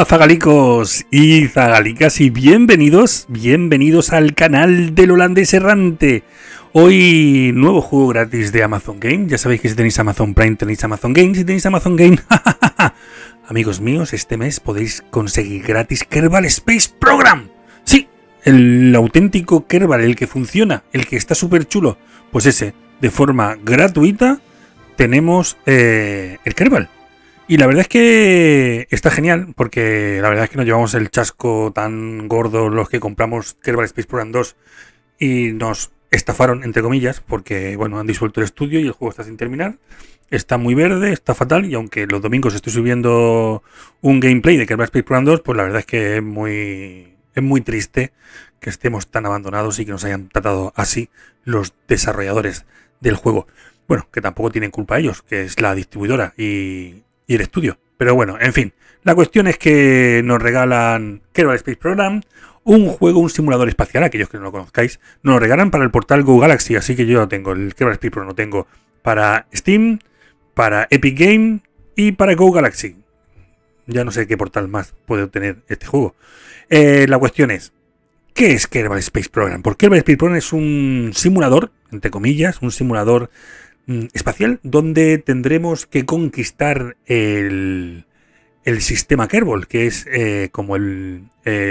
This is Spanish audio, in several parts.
Hola zagalicos y zagalicas y bienvenidos al canal del holandés errante. Hoy nuevo juego gratis de Amazon Game. Ya sabéis que si tenéis Amazon Prime tenéis Amazon Game. Si tenéis Amazon Game, amigos míos, este mes podéis conseguir gratis Kerbal Space Program. Sí, el auténtico Kerbal, el que funciona, el que está súper chulo. Pues ese, de forma gratuita, tenemos el Kerbal. Y la verdad es que está genial, porque la verdad es que nos llevamos el chasco tan gordo los que compramos Kerbal Space Program 2 y nos estafaron, entre comillas, porque bueno, han disuelto el estudio y el juego está sin terminar. Está muy verde, está fatal, y aunque los domingos estoy subiendo un gameplay de Kerbal Space Program 2, pues la verdad es que es muy triste que estemos tan abandonados y que nos hayan tratado así los desarrolladores del juego. Bueno, que tampoco tienen culpa ellos, que es la distribuidora y el estudio. Pero bueno, en fin. La cuestión es que nos regalan Kerbal Space Program, un juego, un simulador espacial, aquellos que no lo conozcáis, nos lo regalan para el portal Go Galaxy, así que yo lo tengo, el Kerbal Space Program lo tengo para Steam, para Epic Game y para Go Galaxy. Ya no sé qué portal más puede obtener este juego. La cuestión es, ¿qué es Kerbal Space Program? Porque Kerbal Space Program es un simulador, entre comillas, un simulador espacial, donde tendremos que conquistar el sistema Kerbal, que es como el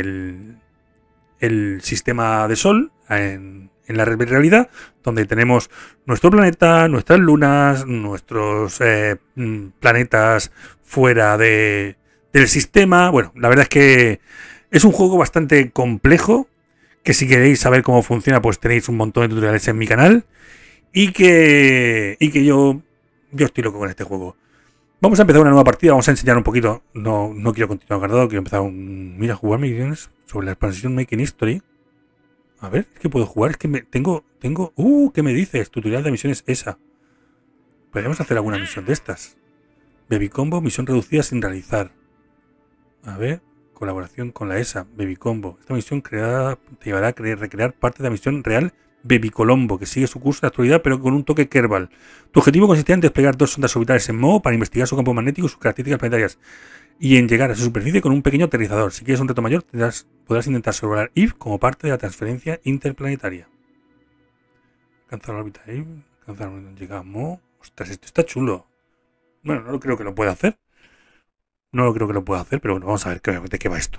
sistema de Sol en la realidad, donde tenemos nuestro planeta, nuestras lunas, nuestros planetas fuera del sistema. Bueno, la verdad es que es un juego bastante complejo, que si queréis saber cómo funciona, pues tenéis un montón de tutoriales en mi canal. Y que yo estoy loco con este juego. Vamos a empezar una nueva partida, vamos a enseñar un poquito. No quiero continuar guardado, quiero empezar Mira, jugar misiones sobre la expansión Making History. A ver, es que puedo jugar, es que tengo... ¿qué me dices? Tutorial de misiones ESA. Podríamos hacer alguna misión de estas. Baby Combo, misión reducida sin realizar. A ver, colaboración con la ESA, Baby Combo. Esta misión te llevará a recrear parte de la misión real Baby Colombo, que sigue su curso de actualidad pero con un toque Kerbal. Tu objetivo consistía en desplegar 2 sondas orbitales en Mo para investigar su campo magnético y sus características planetarias y en llegar a su superficie con un pequeño aterrizador. Si quieres un reto mayor, podrás intentar sobrevolar Eve como parte de la transferencia interplanetaria. Alcanzar la órbita Eve, llegar a Mo. Ostras, esto está chulo. Bueno, no creo que lo pueda hacer. No creo que lo pueda hacer, pero bueno, vamos a ver de qué va esto.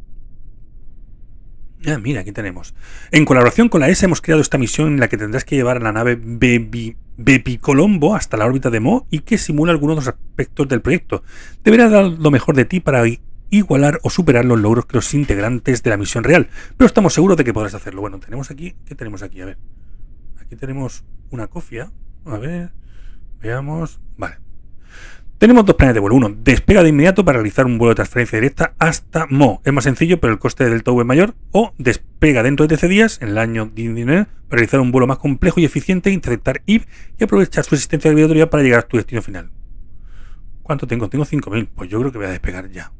Ah, mira, aquí tenemos. En colaboración con la ESA hemos creado esta misión en la que tendrás que llevar a la nave Baby Colombo hasta la órbita de Mo y que simula algunos de los aspectos del proyecto. Deberás dar lo mejor de ti para igualar o superar los logros que los integrantes de la misión real, pero estamos seguros de que podrás hacerlo. Bueno, tenemos aquí... ¿Qué tenemos aquí? A ver. Aquí tenemos una cofia. A ver. Veamos. Vale. Tenemos 2 planes de vuelo. Uno, despega de inmediato para realizar un vuelo de transferencia directa hasta Mo. Es más sencillo, pero el coste del Delta V es mayor. O despega dentro de 13 días, en el año 19, para realizar un vuelo más complejo y eficiente, interceptar Eve y aprovechar su existencia vibratoria para llegar a tu destino final. ¿Cuánto tengo? Tengo 5.000. Pues yo creo que voy a despegar ya.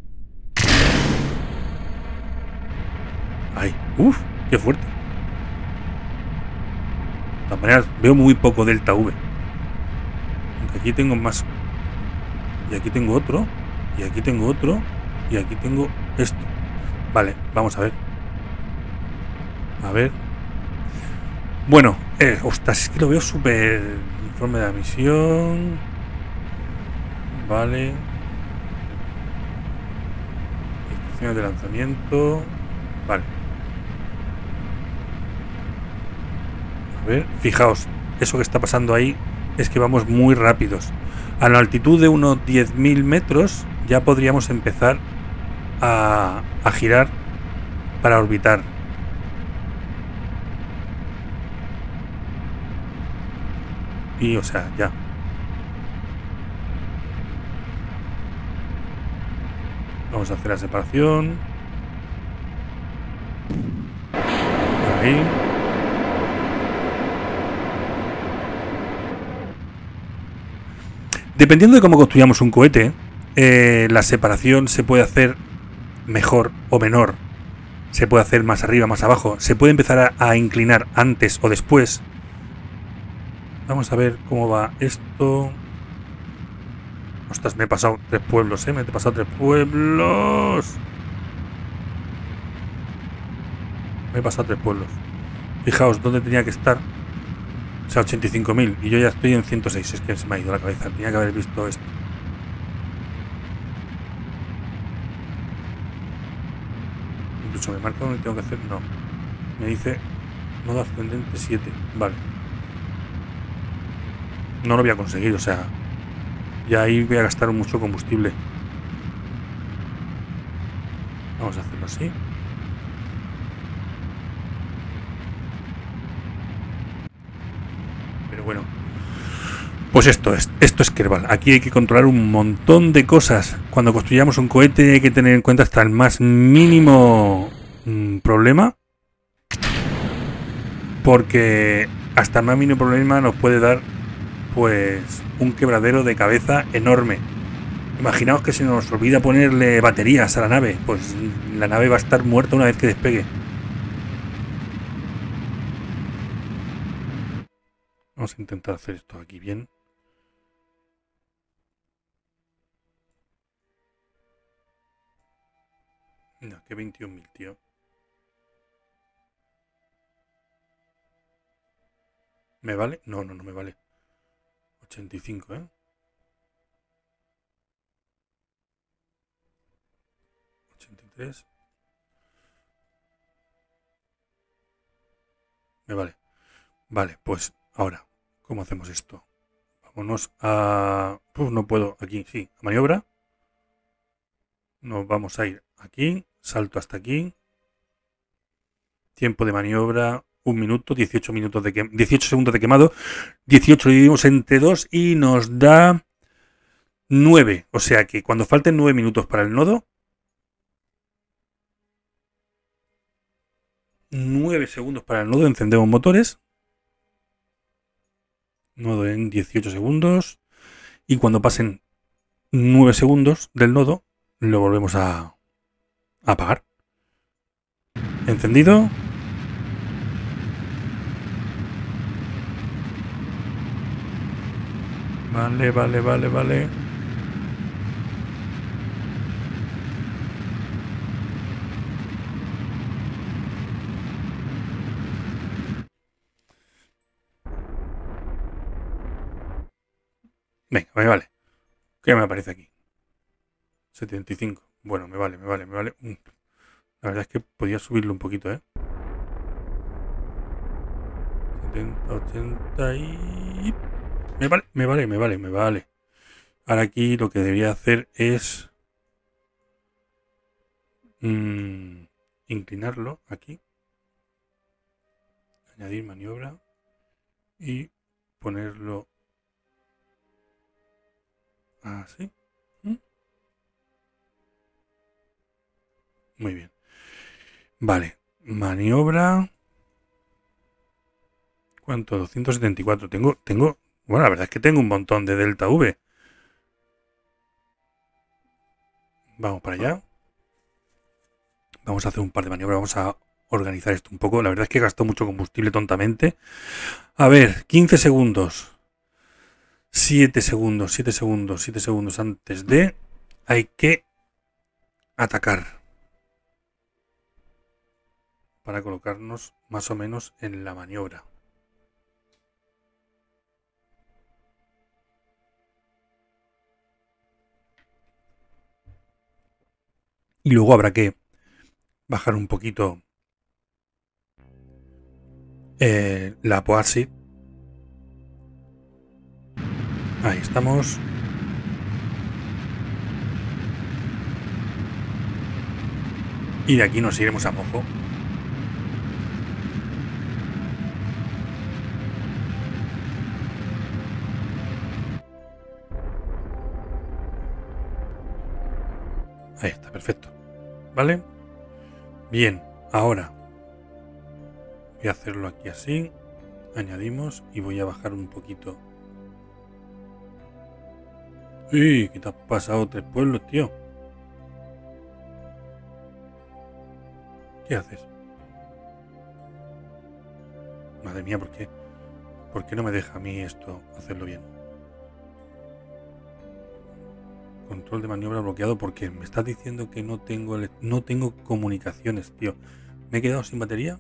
¡Ay! ¡Uf! ¡Qué fuerte! De todas maneras, veo muy poco Delta V. Aunque aquí tengo más... Y aquí tengo otro, y aquí tengo otro, y aquí tengo esto. Vale, vamos a ver. A ver. Bueno, ostras, es que lo veo súper... Informe de la misión. Vale. Instrucciones de lanzamiento. Vale. A ver, fijaos, eso que está pasando ahí es que vamos muy rápidos. A la altitud de unos 10.000 metros ya podríamos empezar a girar para orbitar. Y, o sea, ya. Vamos a hacer la separación. Ahí. Dependiendo de cómo construyamos un cohete, la separación se puede hacer mejor o menor. Se puede hacer más arriba, más abajo. Se puede empezar a inclinar antes o después. Vamos a ver cómo va esto. Ostras, me he pasado 3 pueblos, me he pasado 3 pueblos. Me he pasado 3 pueblos. Fijaos dónde tenía que estar. O sea, 85.000. Y yo ya estoy en 106. Es que se me ha ido la cabeza. Tenía que haber visto esto. Incluso me marca dónde tengo que hacer. No. Me dice nodo ascendente 7. Vale. No lo voy a conseguir. O sea, ya ahí voy a gastar mucho combustible. Vamos a hacerlo así. Pero bueno. Pues esto es Kerbal. Aquí hay que controlar un montón de cosas. Cuando construyamos un cohete hay que tener en cuenta hasta el más mínimo problema. Porque hasta el más mínimo problema nos puede dar pues un quebradero de cabeza enorme. Imaginaos que se nos olvida ponerle baterías a la nave. Pues la nave va a estar muerta una vez que despegue. Vamos a intentar hacer esto aquí bien. No, que 21.000, tío. ¿Me vale? No, no me vale. 85, ¿eh? 83. Me vale. Vale, pues ahora, ¿cómo hacemos esto? Vámonos a... no puedo. Aquí, sí. A maniobra. Nos vamos a ir aquí. Salto hasta aquí. Tiempo de maniobra, 1 minuto, 18 minutos de 18 segundos de quemado, 18 lo dividimos entre 2 y nos da 9. O sea que cuando falten 9 minutos para el nodo, 9 segundos para el nodo, encendemos motores. Nodo en 18 segundos. Y cuando pasen 9 segundos del nodo, lo volvemos a apagar. Encendido. Vale. Venga, me vale. ¿Qué me aparece aquí? 75. Bueno, me vale. La verdad es que podía subirlo un poquito, ¿eh? 70, 80 y... Me vale. Ahora aquí lo que debería hacer es... inclinarlo aquí. Añadir maniobra. Y ponerlo... así. Muy bien. Vale. Maniobra... ¿Cuánto? 274. Tengo... Bueno, la verdad es que tengo un montón de delta V. Vamos para allá. Vamos a hacer un par de maniobras. Vamos a organizar esto un poco. La verdad es que gastó mucho combustible tontamente. A ver, 15 segundos. 7 segundos antes de... Hay que atacar. Para colocarnos más o menos en la maniobra. Y luego habrá que bajar un poquito la apoaxid. Ahí estamos. Y de aquí nos iremos a mojo. Ahí está, perfecto. ¿Vale? Bien, ahora voy a hacerlo aquí así. Añadimos y voy a bajar un poquito. ¡Uy! ¿Qué te has pasado 3 pueblos, tío? ¿Qué haces? Madre mía, ¿por qué? ¿Por qué no me deja a mí esto hacerlo bien? Control de maniobra bloqueado porque me estás diciendo que no tengo comunicaciones, tío. ¿Me he quedado sin batería?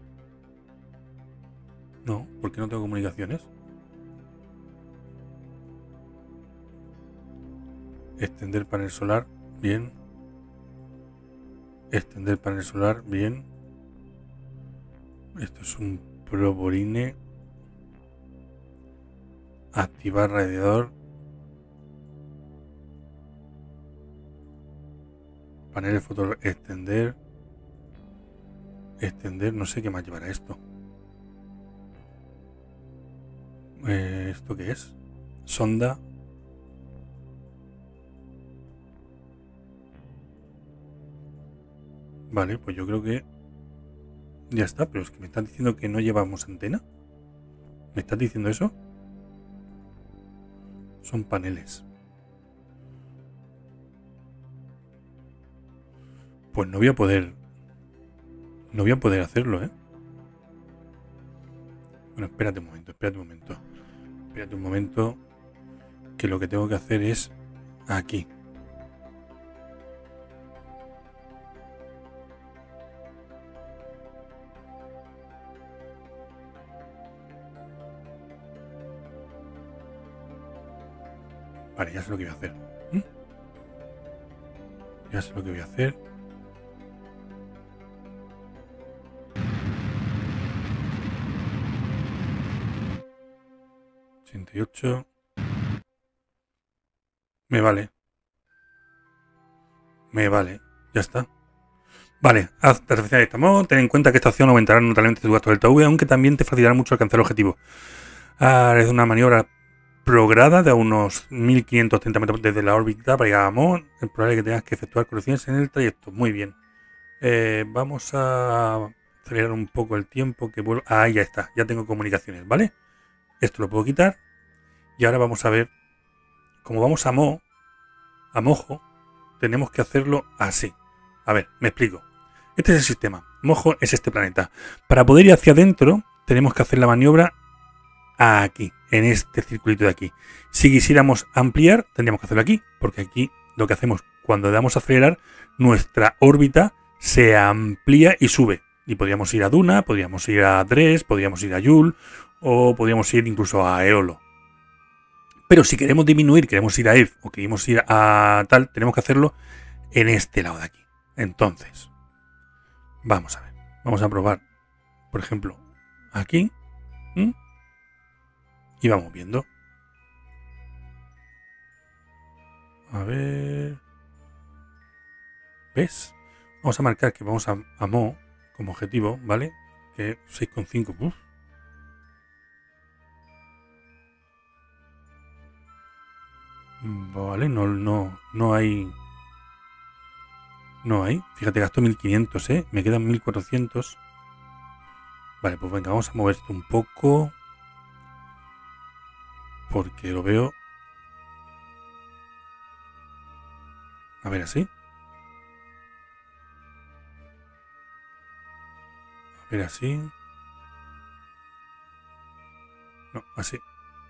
No, ¿por qué no tengo comunicaciones? Extender panel solar, bien. Extender panel solar, bien. Esto es un Proborine. Activar radiador. Paneles foto, extender. Extender, no sé qué más llevará esto. ¿Esto qué es? Sonda. Vale, pues yo creo que ya está, pero es que me están diciendo que no llevamos antena. ¿Me estás diciendo eso? Son paneles. Pues no voy a poder hacerlo, ¿eh? Bueno, espérate un momento, que lo que tengo que hacer es aquí. Vale, ya sé lo que voy a hacer. Ya sé lo que voy a hacer. Me vale. Ya está. Vale, haz la referencia de estamos. Ten en cuenta que esta opción aumentará notablemente tu gasto del TV, aunque también te facilitará mucho alcanzar el objetivo. Es una maniobra prograda de a unos 1530 metros desde la órbita para llegar a Amon. Es probable que tengas que efectuar correcciones en el trayecto. Muy bien. Vamos a acelerar un poco el tiempo que vuelvo. Ah, ya está. Ya tengo comunicaciones, ¿vale? Esto lo puedo quitar. Y ahora vamos a ver. Como vamos a Mojo, tenemos que hacerlo así. A ver, me explico. Este es el sistema. Mojo es este planeta. Para poder ir hacia adentro, tenemos que hacer la maniobra aquí, en este circulito de aquí. Si quisiéramos ampliar, tendríamos que hacerlo aquí, porque aquí lo que hacemos cuando le damos a acelerar, nuestra órbita se amplía y sube. Y podríamos ir a Duna, podríamos ir a Dres, podríamos ir a Yul, o podríamos ir incluso a Eolo. Pero si queremos disminuir, queremos ir a Eve o queremos ir a tal, tenemos que hacerlo en este lado de aquí. Entonces, vamos a ver. Vamos a probar, por ejemplo, aquí. Y vamos viendo. A ver. ¿Ves? Vamos a marcar que vamos a Mo como objetivo, ¿vale? Que 6,5. Vale, no hay. No hay. Fíjate, gasto 1500, ¿eh? Me quedan 1400. Vale, pues venga, vamos a mover esto un poco. Porque lo veo. A ver, así. A ver, así. No, así.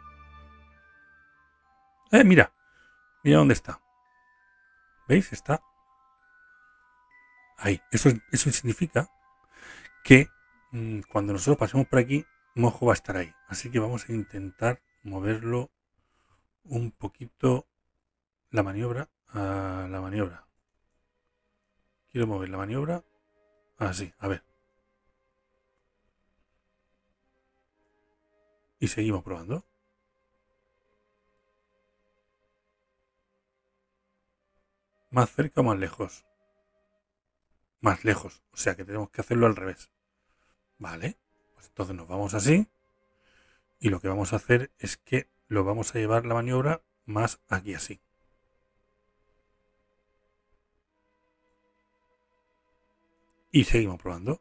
Mira. Mira dónde está. ¿Veis? Está ahí. Eso significa que cuando nosotros pasemos por aquí, Mojo va a estar ahí. Así que vamos a intentar moverlo un poquito la maniobra a la maniobra. Quiero mover la maniobra así, a ver. Y seguimos probando. Más cerca o más lejos. Más lejos, o sea que tenemos que hacerlo al revés. Vale, pues entonces nos vamos así. Y lo que vamos a hacer es que lo vamos a llevar la maniobra más aquí así. Y seguimos probando.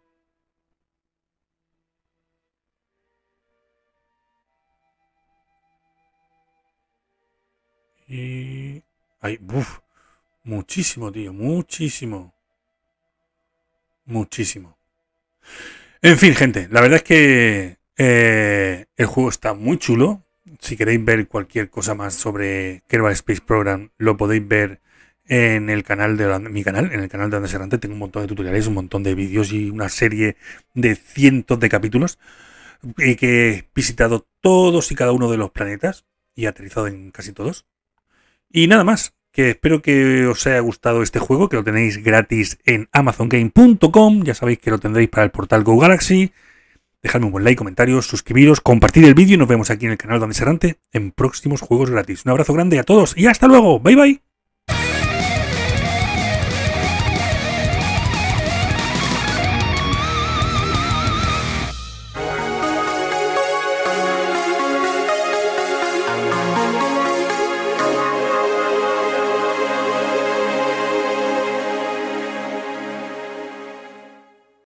Y... ahí, ¡buf! Muchísimo, tío, muchísimo. Muchísimo. En fin, gente, la verdad es que el juego está muy chulo. Si queréis ver cualquier cosa más sobre Kerbal Space Program, lo podéis ver en el canal de mi canal, en el canal de Holandes Errante. Tengo un montón de tutoriales, un montón de vídeos y una serie de cientos de capítulos que he visitado todos y cada uno de los planetas y aterrizado en casi todos. Y nada más, que espero que os haya gustado este juego, que lo tenéis gratis en amazongame.com. Ya sabéis que lo tendréis para el portal Go Galaxy. Dejadme un buen like, comentarios, suscribiros, compartir el vídeo y nos vemos aquí en el canal de Holandes Errante en próximos juegos gratis. Un abrazo grande a todos y hasta luego. Bye bye.